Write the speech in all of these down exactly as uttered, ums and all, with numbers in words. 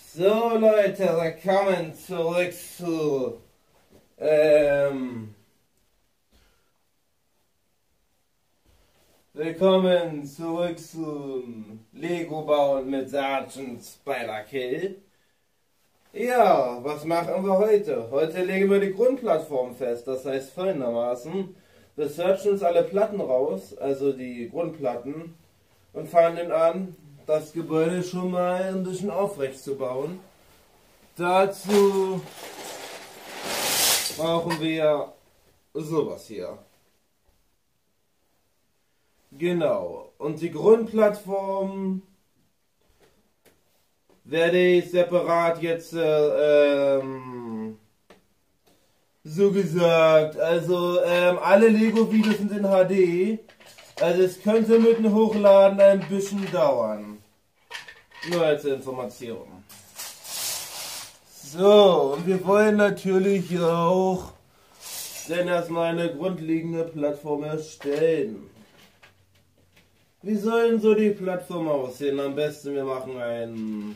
So Leute, willkommen zurück zu ähm, Willkommen zurück zum Lego bauen mit Sergeant Spider-Kill. Ja, was machen wir heute? Heute legen wir die Grundplattform fest, das heißt folgendermaßen: Wir searchen uns alle Platten raus, also die Grundplatten, und fangen an, das Gebäude schon mal ein bisschen aufrecht zu bauen. Dazu brauchen wir sowas hier. Genau, und die Grundplattform werde ich separat jetzt äh, ähm, so gesagt, also ähm, alle Lego-Videos sind in H D, also es könnte mit dem Hochladen ein bisschen dauern. Nur als Information. So, und wir wollen natürlich auch denn erstmal eine grundlegende Plattform erstellen. Wie soll denn so die Plattform aussehen? Am besten wir machen ein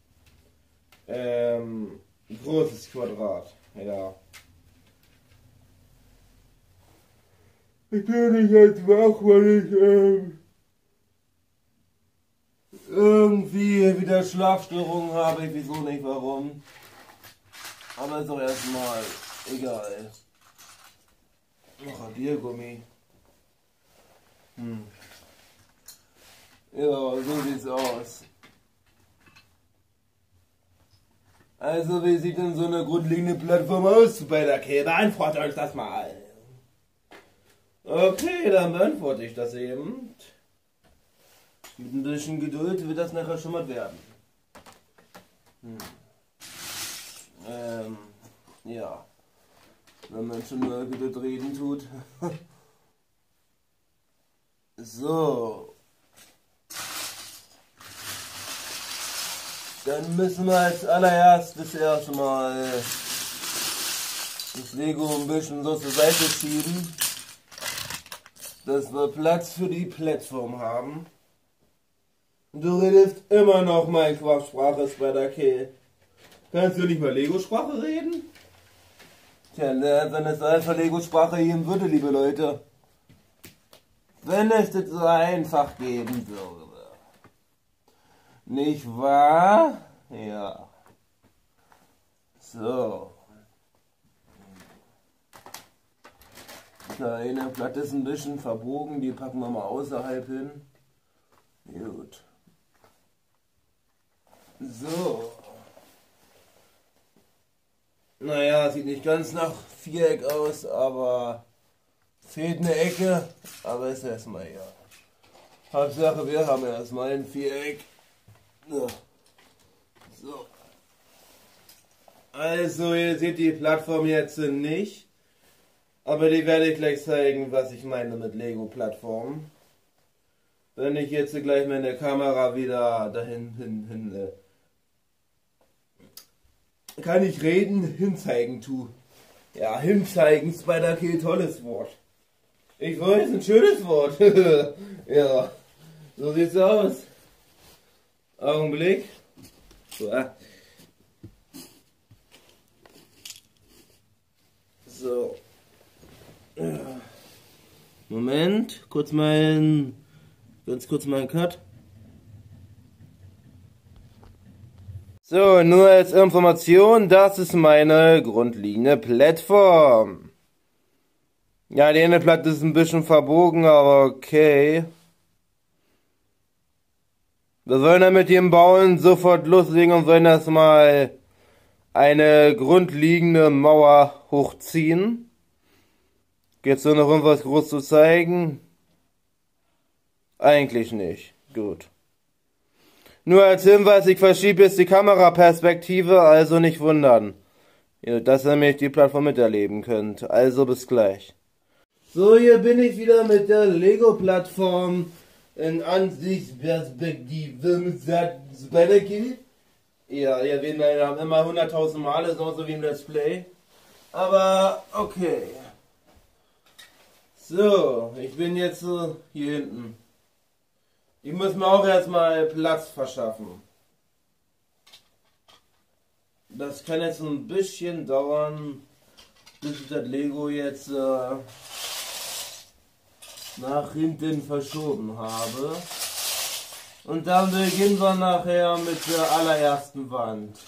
ähm, großes Quadrat. Ja. Ich kann nicht jetzt machen, weil ich ähm, irgendwie wieder Schlafstörungen habe. Ich wieso nicht warum. Aber ist doch erstmal egal. Noch Radiergummi. Hm. Ja, so sieht's aus. Also, wie sieht denn so eine grundlegende Plattform aus bei der K? Beantwortet euch das mal. Okay, dann beantworte ich das eben. Mit ein bisschen Geduld wird das nachher schon mal werden. Hm. Ähm, ja. Wenn man schon mal Geduld reden tut. So. Dann müssen wir als allererstes erstmal das Lego ein bisschen so zur Seite schieben, dass wir Platz für die Plattform haben. Du redest immer noch Minecraft-Sprache, Spider-Kill. Kannst du nicht mal Lego-Sprache reden? Tja, wenn es einfach Lego-Sprache geben würde, liebe Leute. Wenn es das so einfach geben würde. Nicht wahr? Ja. So. Da eine Platte ist ein bisschen verbogen, die packen wir mal außerhalb hin. Gut. So. Naja, sieht nicht ganz nach Viereck aus, aber fehlt eine Ecke, aber ist erstmal ja. Hauptsache wir haben erstmal ein Viereck. So. So. Also ihr seht die Plattform jetzt nicht, aber die werde ich gleich zeigen, was ich meine mit Lego-Plattform. Wenn ich jetzt gleich meine Kamera wieder dahin hin, hin, äh, kann ich reden, hinzeigen tu. Ja, hinzeigen, Spider-Kill, tolles Wort. Ich weiß, ein schönes Wort. Ja, so sieht's aus. Augenblick. So. So. Moment, kurz mal, ganz kurz mal einen Cut. So, nur als Information, das ist meine grundlegende Plattform. Ja, die eine Platte ist ein bisschen verbogen, aber okay. Wir sollen dann mit dem Bauen sofort loslegen und sollen erstmal eine grundlegende Mauer hochziehen. Geht's nur noch irgendwas groß zu zeigen? Eigentlich nicht. Gut. Nur als Hinweis, ich verschiebe jetzt die Kameraperspektive, also nicht wundern. Ja, dass ihr nämlich die Plattform miterleben könnt. Also bis gleich. So, hier bin ich wieder mit der Lego-Plattform in Ansichtsperspektive mit Spider-Kill. Ja, ihr wisst, wir haben immer hunderttausend Male, so wie im Let's Play. Aber okay. So, ich bin jetzt so hier hinten. Ich muss mir auch erstmal Platz verschaffen. das kann jetzt ein bisschen dauern, bis ich das Lego jetzt äh, nach hinten verschoben habe. Und dann beginnen wir nachher mit der allerersten Wand.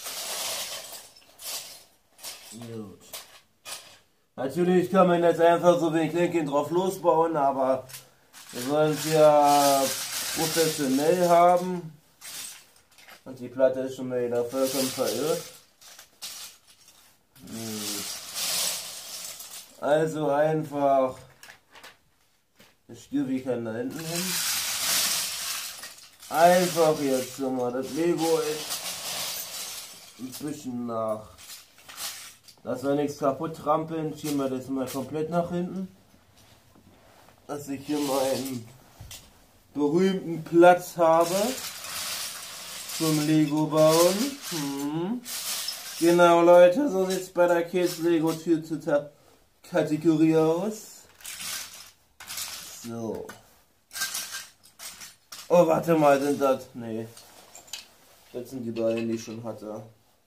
Gut. Natürlich kann man jetzt einfach so wie ein Kleinkind drauf losbauen, aber wir wollen es ja professionell haben. Und die Platte ist schon wieder vollkommen verirrt. Also einfach das Stierwickeln da hinten hin. Einfach jetzt mal das Lego ist ein bisschen nach. Dass wir nichts kaputt trampeln, schieben wir das mal komplett nach hinten. Dass ich hier meinen berühmten Platz habe zum Lego bauen. Hm. Genau Leute, so sieht es bei der Kids Lego Tür zu Kategorie aus. So. Oh, warte mal, sind das? Nee. Das sind die beiden, die ich schon hatte.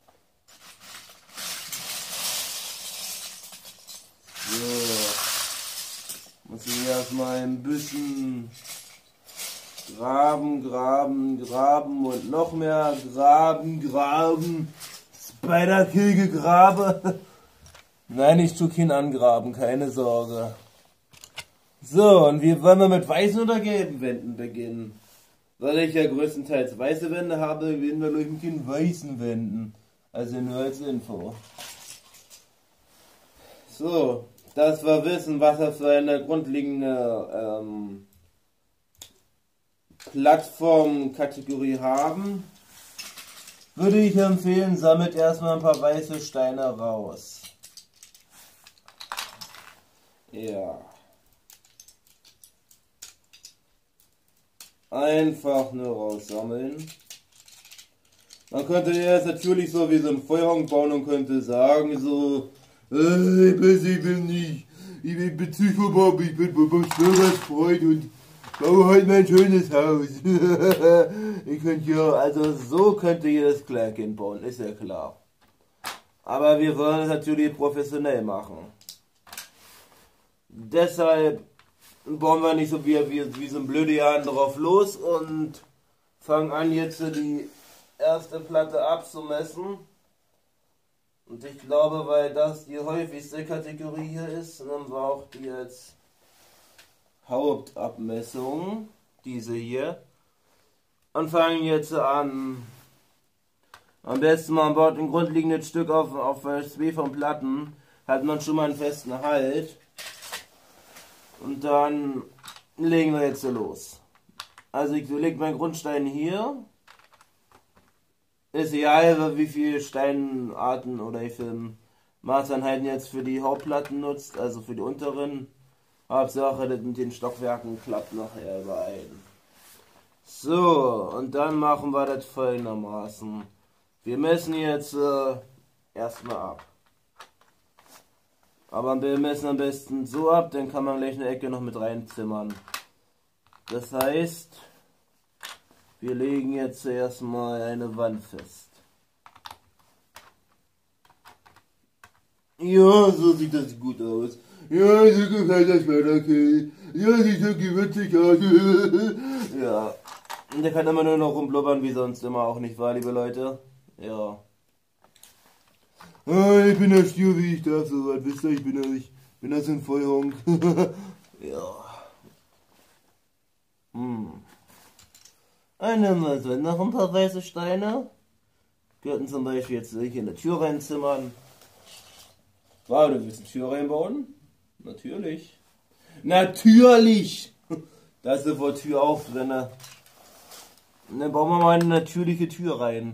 So. Muss ich erstmal ein bisschen graben, graben, graben und noch mehr graben, graben. Spider-Kill gegraben. Nein, ich tue keinen angraben, keine Sorge. So, und wie wollen wir mit weißen oder gelben Wänden beginnen? Weil ich ja größtenteils weiße Wände habe, beginnen wir durch mit den weißen Wänden. Also nur als Info. So, dass wir wissen, was wir für eine grundlegende ähm, Plattformkategorie haben, würde ich empfehlen, sammelt erstmal ein paar weiße Steine raus. Ja. Einfach nur raussammeln. Man könnte jetzt natürlich so wie so ein Feuerhang bauen und könnte sagen so, äh, ich bin, ich bin nicht, ich bin Psychobob, ich bin Bobos Freund und baue heute mein schönes Haus. Ich könnte ja, also so könnte jedes Kleinkind bauen, ist ja klar. Aber wir wollen es natürlich professionell machen. Deshalb bauen wir nicht so wie, wie, wie so ein blöde Jahren drauf los und fangen an jetzt die erste Platte abzumessen. Und ich glaube, weil das die häufigste Kategorie hier ist, nehmen wir auch die jetzt Hauptabmessung, diese hier. Und fangen jetzt an. Am besten man baut ein grundlegendes Stück auf, auf zwei von Platten, hat man schon mal einen festen Halt. Und dann legen wir jetzt los. Also ich lege meinen Grundstein hier. Ist egal, wie viele Steinarten oder wie viele Maßeinheiten jetzt für die Hauptplatten nutzt, also für die unteren. Hauptsache, das mit den Stockwerken klappt nachher überein. So, und dann machen wir das folgendermaßen. Wir messen jetzt äh, erstmal ab. Aber wir messen am besten so ab, dann kann man gleich eine Ecke noch mit reinzimmern. Das heißt, wir legen jetzt zuerst mal eine Wand fest. Ja, so sieht das gut aus. Ja, so gefällt das Spider-Kill. Ja, sieht so witzig aus. Ja, der kann immer nur noch rumblubbern, wie sonst immer auch nicht wahr, liebe Leute? Ja. Ah, ich bin der Stier, wie ich darf, so was wisst ihr, ich bin das, ich bin das in Feuerung. Ja. Hm. Dann also noch ein paar weiße Steine. Könnten zum Beispiel jetzt hier in eine Tür reinzimmern. Wow, du willst eine Tür reinbauen? Natürlich. Natürlich! Da ist sofort Tür auf drin. Dann bauen wir mal eine natürliche Tür rein.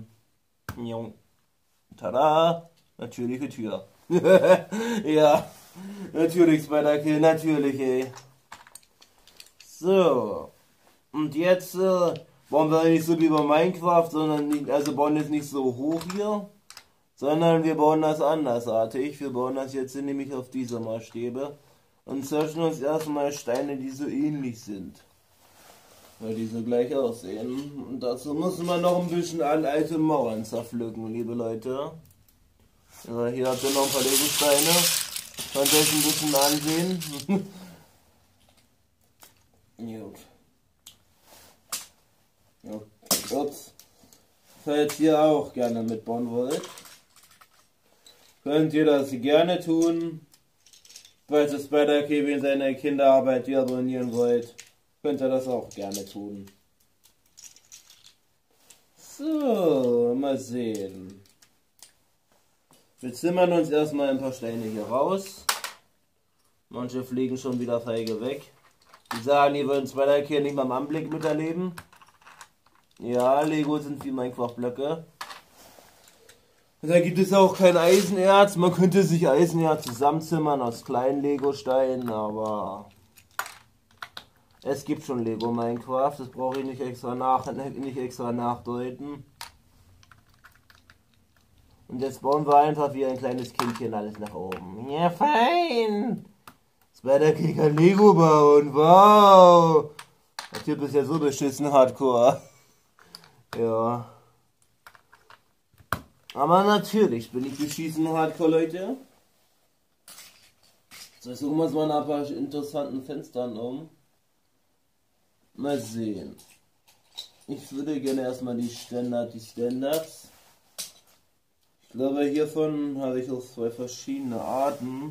Tada! Natürliche Tür. Ja, natürlich Spider-Kill, natürlich, ey. So. Und jetzt äh, bauen wir nicht so wie bei Minecraft, sondern nicht, also bauen jetzt nicht so hoch hier, sondern wir bauen das andersartig. Wir bauen das jetzt nämlich auf diese Maßstäbe und searchen uns erstmal Steine, die so ähnlich sind. Weil die so gleich aussehen. Und dazu muss man noch ein bisschen an alte Mauern zerpflücken, liebe Leute. So, hier habt ihr noch ein paar Lego-Steine. Könnt ihr euch ein bisschen ansehen. Gut. Ja, ups. Falls ihr auch gerne mitbauen wollt, könnt ihr das gerne tun. Falls ihr Spider-Kevin in seiner Kinderarbeit wieder abonnieren wollt, könnt ihr das auch gerne tun. So, mal sehen. Wir zimmern uns erstmal ein paar Steine hier raus. Manche fliegen schon wieder feige weg. Die sagen, die würden Spider-Kevin nicht mal im Anblick miterleben. Ja, Lego sind wie Minecraft-Blöcke. Da gibt es auch kein Eisenerz. Man könnte sich Eisenerz zusammenzimmern aus kleinen Lego-Steinen, aber es gibt schon Lego Minecraft. Das brauche ich nicht extra, nach, nicht extra nachdeuten. Und jetzt bauen wir einfach wie ein kleines Kindchen alles nach oben. Ja, fein! Spider-Kevin kann Lego bauen. Wow! Der Typ ist ja so beschissen hardcore. Ja. Aber natürlich bin ich beschießen hardcore, Leute. So, jetzt suchen wir uns mal ein paar interessanten Fenstern um. Mal sehen. Ich würde gerne erstmal die Standard, die Standards. Ich glaube, hiervon habe ich auch zwei verschiedene Arten.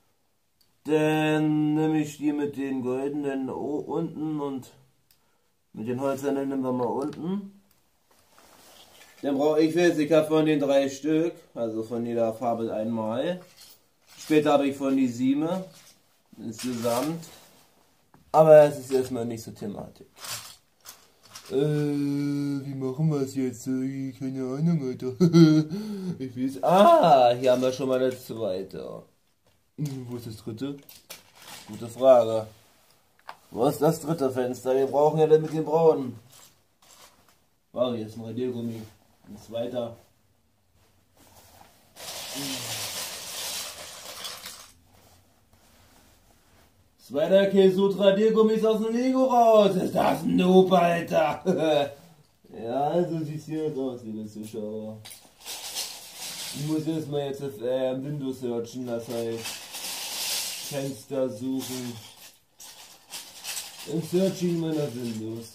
Dann nehme ich die mit den goldenen O unten und mit den hölzernen nehmen wir mal unten. Dann brauche ich jetzt, ich habe von den drei Stück, also von jeder Farbe einmal. Später habe ich von die sieben insgesamt. Aber es ist erstmal nicht so Thematik. Äh, wie machen wir es jetzt? Keine Ahnung, Alter. Ich weiß. Ah, hier haben wir schon mal das zweite. Wo ist das dritte? Gute Frage. Wo ist das dritte Fenster? Wir brauchen ja dann mit den braunen. Wow, hier ist ein Radiergummi. Ein zweiter. Spider-Kevin sucht Radiergummis aus dem Lego raus. Ist das ein Noob, Alter? Ja, so sieht es hier jetzt aus, liebe Zuschauer. Ich muss erstmal jetzt das äh, Windows searchen, das heißt Fenster suchen. Im Searching meiner Windows.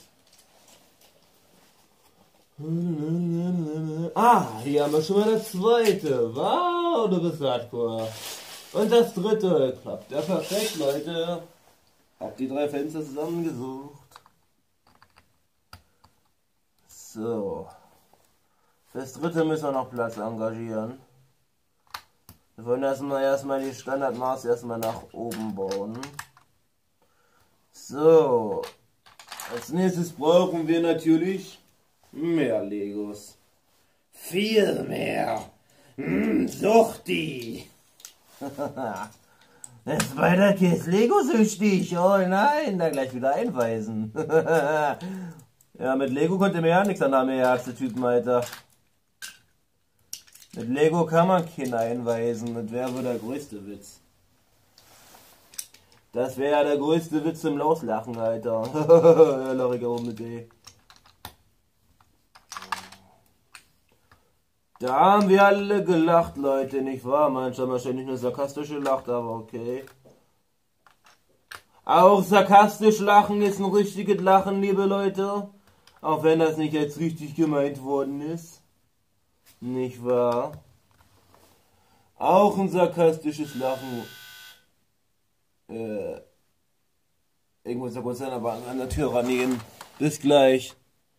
Ah, hier haben wir schon mal das zweite. Wow, du bist hardcore. Und das dritte klappt ja perfekt, Leute. Hab die drei Fenster zusammengesucht. So. Für das dritte müssen wir noch Platz engagieren. Wir wollen erstmal erstmal die Standardmaße erstmal nach oben bauen. So. Als nächstes brauchen wir natürlich mehr Legos. Viel mehr. Mm, Suchti. Der Spider-Kevin ist Lego-süchtig. Oh nein, da gleich wieder einweisen. Ja, mit Lego konnte mir ja nichts an der Ärzte-Typen, Alter. Mit Lego kann man keinen einweisen. Das wäre wohl der größte Witz. Das wäre ja der größte Witz zum Loslachen, Alter. Ja, lach ich auch mit ey. Da haben wir alle gelacht, Leute, nicht wahr? Manche haben wahrscheinlich nur sarkastisch gelacht, aber okay. Auch sarkastisch lachen ist ein richtiges Lachen, liebe Leute. Auch wenn das nicht jetzt richtig gemeint worden ist. Nicht wahr? Auch ein sarkastisches Lachen. Äh, ich muss ja kurz aber an der Tür rannehmen. Bis gleich.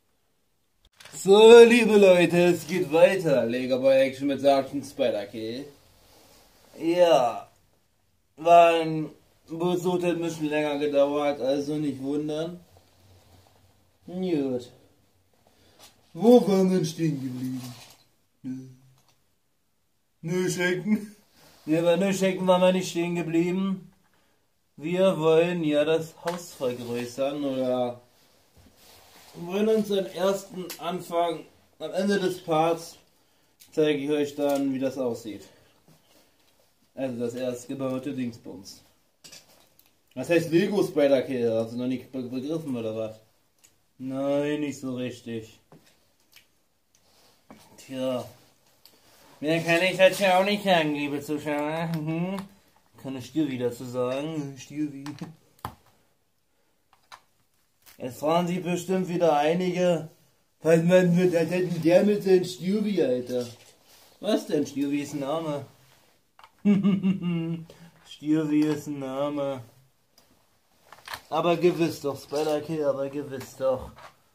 So, liebe Leute, es geht weiter. Lego Boy Action mit Sergeant Spider-Kevin. Ja, war ein Besuch, hat ein bisschen länger gedauert, also nicht wundern. Gut. Wo waren wir stehen geblieben? Nö. Nö, schenken. Ja, bei Nö, schenken waren wir nicht stehen geblieben. Wir wollen ja das Haus vergrößern oder wollen uns den ersten Anfang, am Ende des Parts zeige ich euch dann, wie das aussieht. Also das erst gebaute Dingsbums. Was heißt Lego Spider-Kevin? Hast du noch nicht begriffen oder was? Nein, nicht so richtig. Tja. Mehr kann ich das ja auch nicht sagen, liebe Zuschauer. Mhm. Kann ich dir wieder zu sagen. Stürwi. Jetzt fragen sich bestimmt wieder einige, was man mit der mit seinem Stürwi, Alter. Was denn? Stürwi ist ein Name. Stürwi ist ein Name. Aber gewiss doch, Spider-Kid, aber gewiss doch.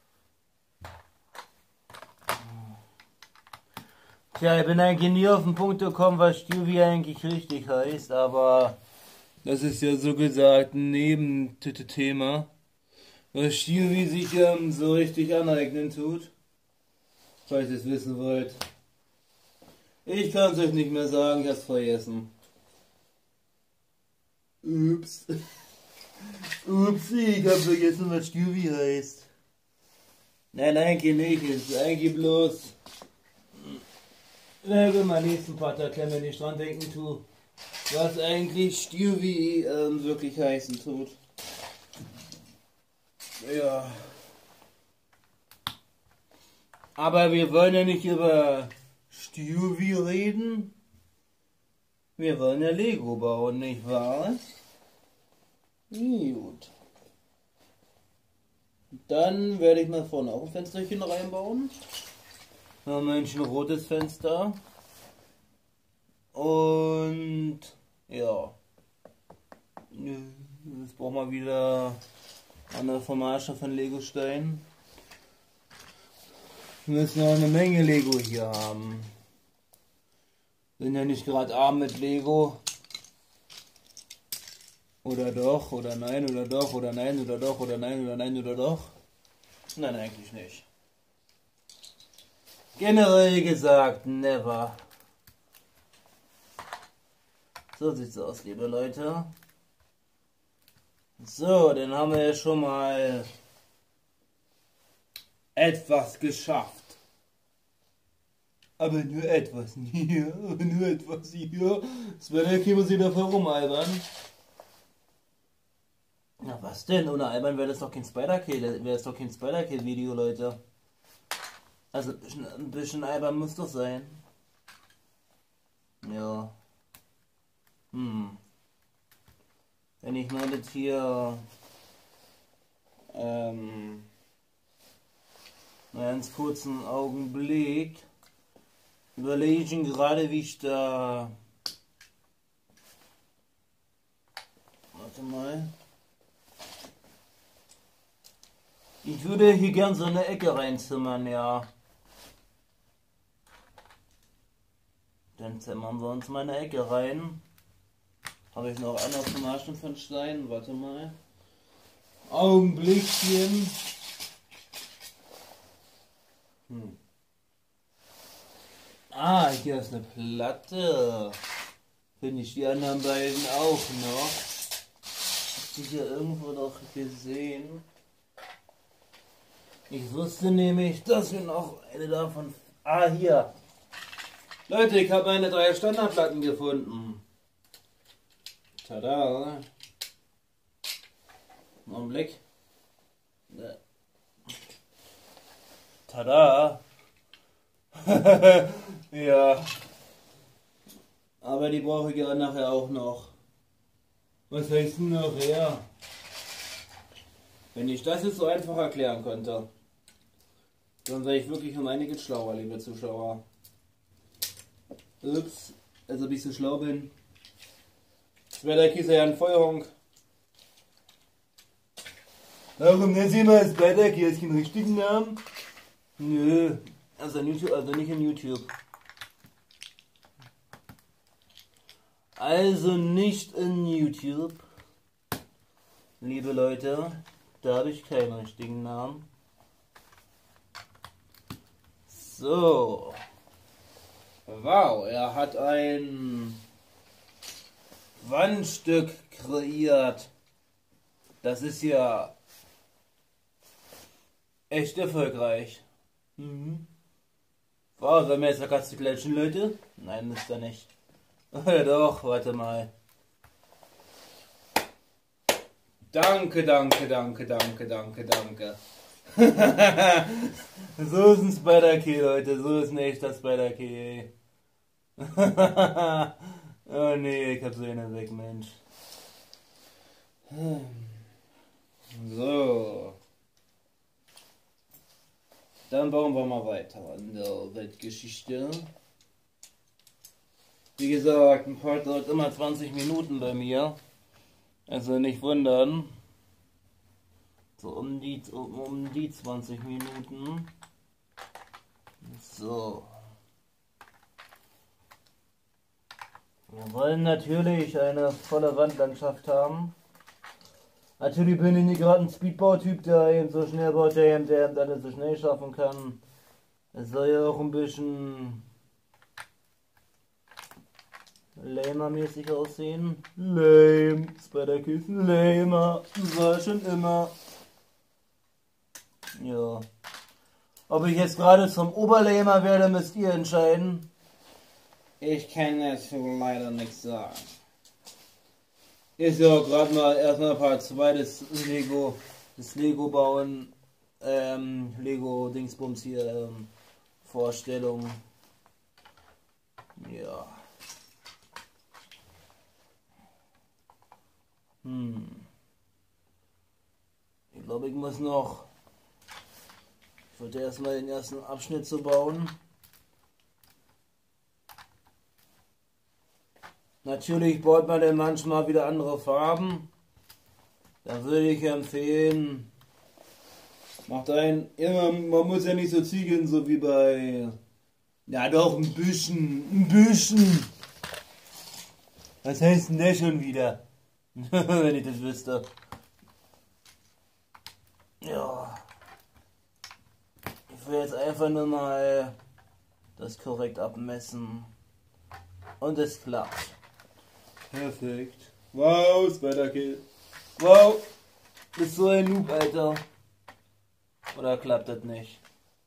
Tja, ich bin eigentlich nie auf den Punkt gekommen, was Stürwi eigentlich richtig heißt, aber das ist ja so gesagt ein Nebenthema, was Stürwi sich ähm, so richtig aneignen tut, falls ihr es wissen wollt. Ich kann es euch nicht mehr sagen, ich hab's vergessen. Ups. Upsi, ich hab vergessen, was Stürwi heißt. Nein, eigentlich nicht, es ist eigentlich bloß... Na gut, mein nächsten Part erklären, wenn ich dran denken tue, was eigentlich Stürwi ähm, wirklich heißen tut. Ja. Aber wir wollen ja nicht über Stürwi reden. Wir wollen ja Lego bauen, nicht wahr? Gut. Dann werde ich mal vorne auch ein Fensterchen reinbauen. Da haben wir ein rotes Fenster. Und ja. Jetzt brauchen wir wieder eine Formage von Legosteinen. Wir müssen auch eine Menge Lego hier haben. Sind ja nicht gerade arm mit Lego. Oder doch, oder nein, oder doch, oder nein, oder doch, oder nein, oder nein, oder doch. Nein, eigentlich nicht. Generell gesagt, never. So sieht's aus, liebe Leute. So, dann haben wir ja schon mal etwas geschafft. Aber nur etwas hier, nur etwas hier. Spider-Kid muss wieder herumalbern. Na was denn? Ohne Albern wäre das doch kein Spider-Kid, wäre das doch kein Spider-Kid-Video, Leute. Also ein bisschen, ein bisschen albern muss doch sein. Ja. Hm. Wenn ich mal das hier ähm, einen ganz kurzen Augenblick überlege ich gerade, wie ich da... Warte mal. Ich würde hier gern so eine Ecke reinzimmern, ja. Dann zimmern wir uns mal eine Ecke rein. Habe ich noch einen auf dem Arsch von Stein? Warte mal. Augenblickchen. Hm. Ah, hier ist eine Platte. Finde ich die anderen beiden auch noch. Hab die hier irgendwo noch gesehen. Ich wusste nämlich, dass wir noch eine davon... Ah, hier. Leute, ich habe meine drei Standardplatten gefunden. Tada. Noch einen Blick. Tada. Ja. Aber die brauche ich ja nachher auch noch. Was heißt denn nachher? Wenn ich das jetzt so einfach erklären könnte, dann wäre ich wirklich um einiges schlauer, liebe Zuschauer. Ups, als ob ich so schlau bin. Spider-Kid ist ja ein Feuerhonk. Warum nennen Sie mal Spider-Kid? Hast du einen richtigen Namen? Nö, also, YouTube, also nicht in YouTube. Also nicht in YouTube. Liebe Leute, da habe ich keinen richtigen Namen. So. Wow, er hat ein Wandstück kreiert. Das ist ja echt erfolgreich. Mhm. Wow, sollen wir jetzt eine Katze klatschen, Leute? Nein, müsst ihr nicht. Doch, warte mal. Danke, danke, danke, danke, danke, danke. So ist ein Spider-Kid, Leute. So ist ein echter Spider-Kid. Oh nee, ich hab so eine weg, Mensch. So. Dann bauen wir mal weiter in der Weltgeschichte. Wie gesagt, ein Part dauert immer zwanzig Minuten bei mir. Also nicht wundern. So um die, um, um die zwanzig Minuten. So. Wir wollen natürlich eine volle Wandlandschaft haben. Natürlich bin ich nicht gerade ein Speedbau-Typ, der eben so schnell baut, der eben, der eben alles so schnell schaffen kann. Es soll ja auch ein bisschen lamer-mäßig aussehen. Lame. Spider-Kiss, lamer. War schon immer. Ja. Ob ich jetzt gerade zum Oberlamer werde, müsst ihr entscheiden. Ich kann das leider nichts sagen. Ist ja auch gerade mal erstmal Part zwei des Lego, des Lego bauen, ähm, Lego Dingsbums hier, ähm, Vorstellung. Ja. Hm. Ich glaube, ich muss noch, ich wollte erstmal den ersten Abschnitt so bauen. Natürlich baut man dann manchmal wieder andere Farben. Da würde ich empfehlen, macht ein, immer, man muss ja nicht so ziegeln, so wie bei, ja doch ein bisschen, ein bisschen. Was heißt denn der schon wieder? Wenn ich das wüsste. Ja. Ich will jetzt einfach nur mal das korrekt abmessen. Und es klappt. Perfekt. Wow, Spider-Kill. Wow. Ist so ein Noob, Alter. Oder klappt das nicht?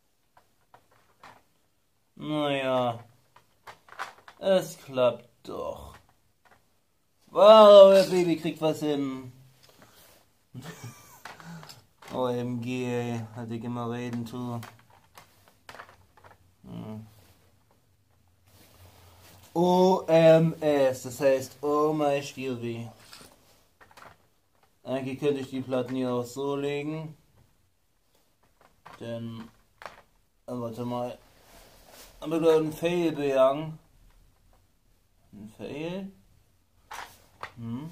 Naja. Es klappt doch. Wow, der Baby kriegt was hin. O M G, ey. Hatte ich immer reden, tu. Hm. O M S, das heißt Oh my Stilweh. Eigentlich könnte ich die Platten hier auch so legen. Denn, äh, warte mal, haben wir da einen Fail begangen? Ein Fail? Hm.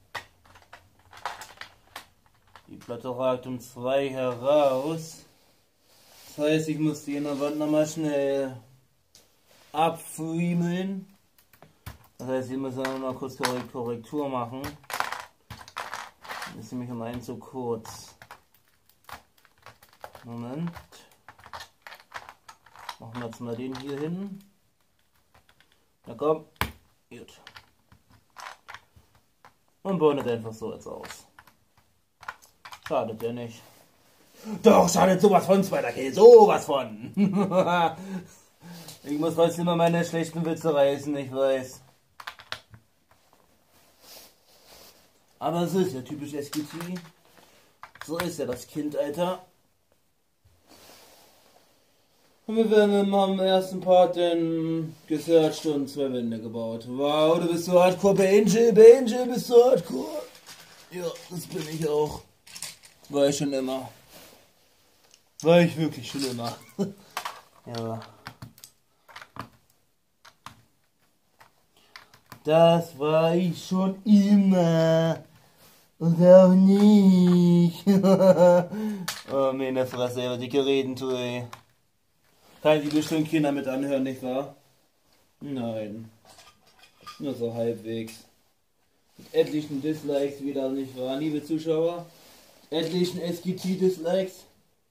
Die Platte ragt um zwei heraus. Das heißt, ich muss die in der Wand nochmal schnell abfriemeln. Das heißt, hier müssen wir noch kurz Korrektur machen. Das ist nämlich um einen zu kurz. Moment. Machen wir jetzt mal den hier hin. Na komm. Gut. Und bauen das einfach so jetzt aus. Schadet ja nicht. Doch, schadet sowas von, Spider-Kill. Sowas von. Ich muss trotzdem immer meine schlechten Witze reißen, ich weiß. Aber so ist ja typisch S G T. So ist ja das Kind, Alter. Und wir werden im ersten Part den gesearched und zwei Wände gebaut. Wow, du bist so hardcore, Angel, Angel, bist so hardcore. Ja, das bin ich auch. War ich schon immer. War ich wirklich schon immer. Ja. Das war ich schon immer. Und auch nicht. Oh, mir in der Fresse, was ich reden tue, ey. Kann die bestimmt Kinder mit anhören, nicht wahr? Nein. Nur so halbwegs. Mit etlichen Dislikes wieder, nicht wahr, liebe Zuschauer? Etlichen S G T-Dislikes.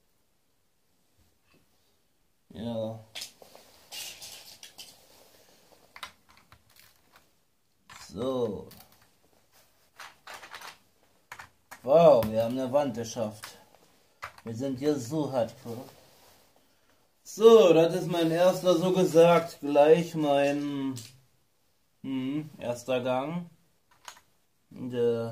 Ja. So. Wow, wir haben eine Wand geschafft. Wir sind ja so hardcore. So, das ist mein erster, so gesagt, gleich mein hm, erster Gang. Und, äh,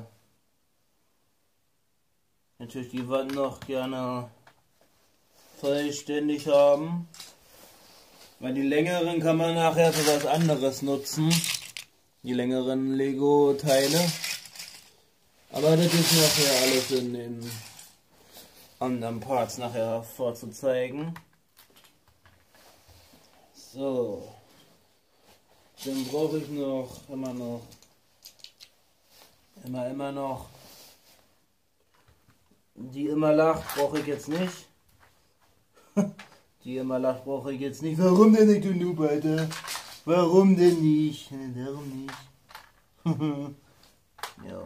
natürlich die Wand noch gerne vollständig haben. Weil die längeren kann man nachher für was anderes nutzen. Die längeren Lego-Teile. Aber das ist nachher alles in den anderen Parts nachher vorzuzeigen. So. Dann brauche ich noch, immer noch, immer, immer noch, die immer lacht, brauche ich jetzt nicht. Die immer lacht, brauche ich jetzt nicht. Warum denn nicht, du Noob, Alter? Warum denn nicht? Warum nicht? Ja.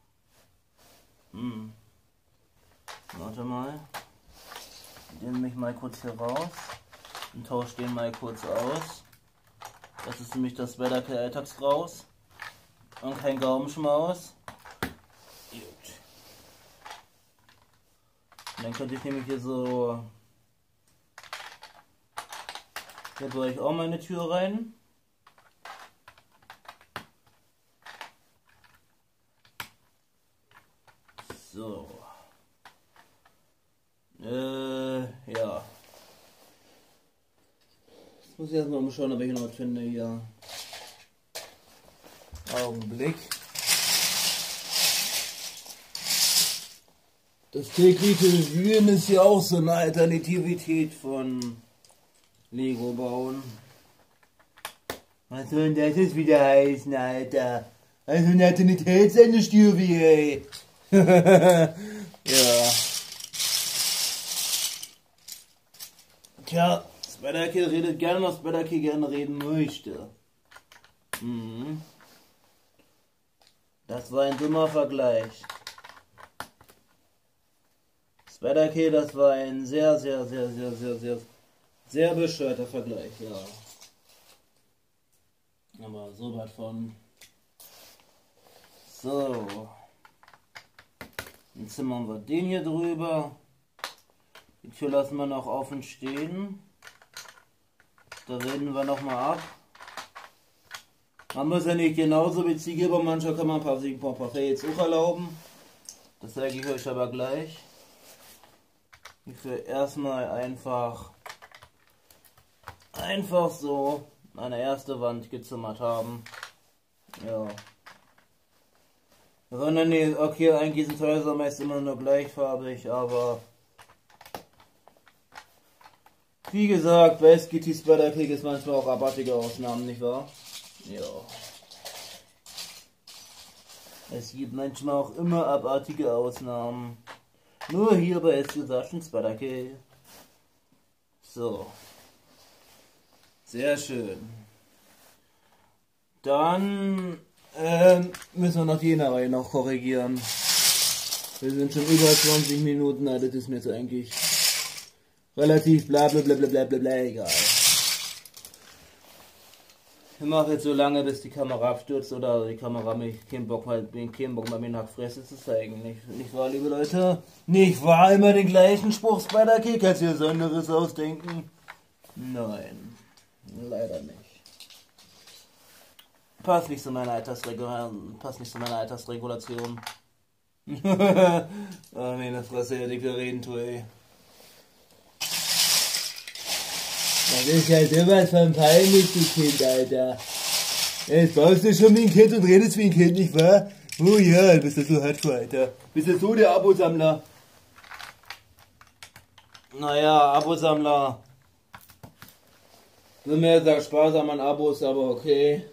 Hm. Warte mal. Ich nehme mich mal kurz hier raus und tausche den mal kurz aus. Das ist nämlich das Spyderkill Alltagsraus und kein Gaumenschmaus. Gut. Und dann könnte ich nämlich hier so hier durch auch mal eine Tür rein. So. Äh, ja. Jetzt muss ich erstmal mal schauen, ob ich noch was finde hier. Augenblick. Das tägliche Wühlen ist ja auch so eine Alternativität von Lego bauen. Was soll denn das jetzt wieder heißen, Alter? Also eine Alternativitätsendestürbe, ey. Ja. Tja, Spyderkill redet gerne, was Spyderkill gerne reden möchte. Mhm. Das war ein dummer Vergleich. Spyderkill, das war ein sehr, sehr, sehr, sehr, sehr, sehr, sehr bescheuerter Vergleich, ja. Aber so was von. So. Jetzt zimmern wir den hier drüber. Die Tür lassen wir noch offen stehen. Da reden wir noch mal ab. Man muss ja nicht genauso wie Ziegel, manchmal kann man ein paar, ein paar, paar Fails auch erlauben. Das zeige ich euch aber gleich. Ich will erstmal einfach einfach so eine erste Wand gezimmert haben. Ja. Sondern nee, okay, eigentlich sind Häuser meist immer nur gleichfarbig, aber wie gesagt, bei S G T Spyderkill ist manchmal auch abartige Ausnahmen, nicht wahr? Ja. Es gibt manchmal auch immer abartige Ausnahmen. Nur hier bei S G T Spyderkill. So. Sehr schön. Dann ähm, müssen wir noch die Reihe noch korrigieren. Wir sind schon über zwanzig Minuten, also das ist mir jetzt eigentlich relativ bla bla bla bla bla bla, bla egal. Ich mache jetzt so lange, bis die Kamera abstürzt oder die Kamera mich keinen Bock hat, keinen Bock mal mir nach Fresse zu zeigen. Nicht, nicht wahr, liebe Leute? Nicht wahr, immer den gleichen Spruch Spyderkill, kannst du dir was anderes ausdenken? Nein, leider nicht. Passt nicht zu meiner Altersregulation. Passt nicht zu meiner Altersregulation. Oh nee, das Fresse, ja dicke reden tue, ey. Das ist ja sowas von peinlich, du Kind, Alter. Jetzt baust du schon wie ein Kind und redest wie ein Kind, nicht wahr? Oh ja, du bist ja so hardcore, Alter. Bist du so der Abosammler? Naja, Abosammler. Will mir jetzt sagen, sparsam an Abos, aber okay.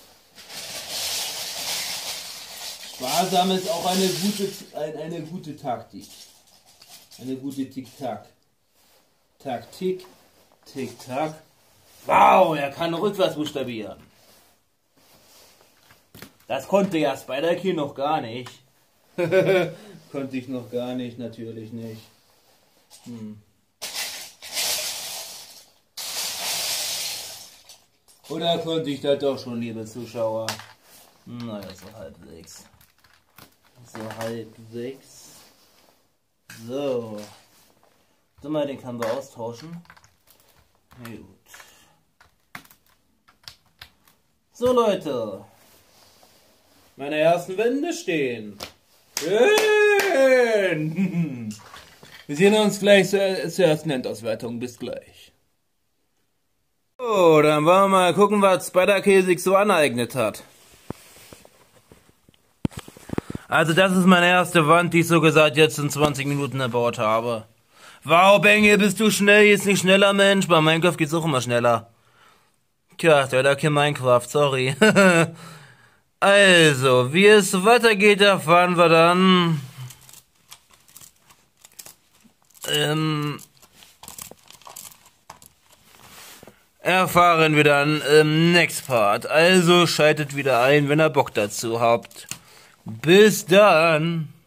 Sparsam ist auch eine gute, eine, eine gute Taktik. Eine gute Tick-Tack. Taktik. Tick-Tack. Wow, er kann rückwärts buchstabieren. Das konnte ja Spyderkill noch gar nicht. Konnte ich noch gar nicht, natürlich nicht. Hm. Oder konnte ich das doch schon, liebe Zuschauer? Naja, so halbwegs. So halbwegs. So. So, mal den können wir austauschen. Gut. So, Leute. Meine ersten Wände stehen. Schön. Wir sehen uns gleich zur ersten Endauswertung. Bis gleich. So, dann wollen wir mal gucken, was Spider-Kill sich so aneignet hat. Also das ist meine erste Wand, die ich so gesagt jetzt in zwanzig Minuten erbaut habe. Wow, Bengel, bist du schnell? Jetzt nicht schneller, Mensch. Bei Minecraft geht's auch immer schneller. Tja, der lag hier Minecraft, sorry. Also, wie es weitergeht, erfahren wir dann... Ähm... Erfahren wir dann im Next Part. Also schaltet wieder ein, wenn ihr Bock dazu habt. Bis dann!